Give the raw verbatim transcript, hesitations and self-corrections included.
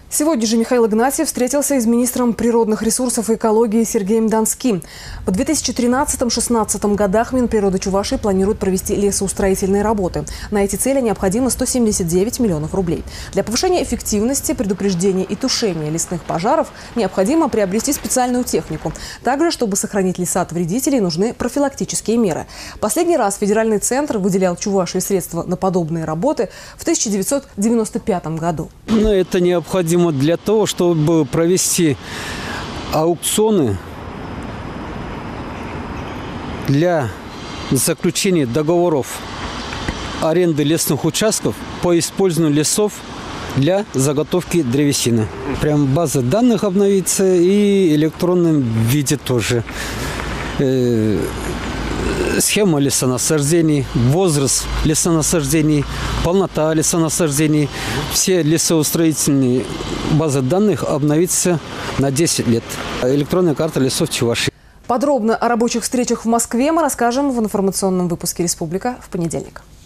Сегодня же Михаил Игнатьев встретился с министром природных ресурсов и экологии Сергеем Донским. В две тысячи тринадцатом — две тысячи шестнадцатом годах Минприроды Чувашии планирует провести лесоустроительные работы. На эти цели необходимо сто семьдесят девять миллионов рублей. Для повышения эффективности, предупреждения и тушения лесных пожаров необходимо приобрести специальную технику. Также, чтобы сохранить леса от вредителей, нужны профилактические меры. Последний раз федеральный центр выделял Чувашии средства на подобные работы в тысяча девятьсот девяносто пятом году. Но это необходимо для того, чтобы провести аукционы для заключения договоров аренды лесных участков по использованию лесов для заготовки древесины. Прям база данных обновится и в электронном виде тоже. Схема лесонасаждений, возраст лесонасаждений, полнота лесонасаждений. Все лесоустроительные базы данных обновится на десять лет. Электронная карта лесов Чувашии. Подробно о рабочих встречах в Москве мы расскажем в информационном выпуске «Республика» в понедельник.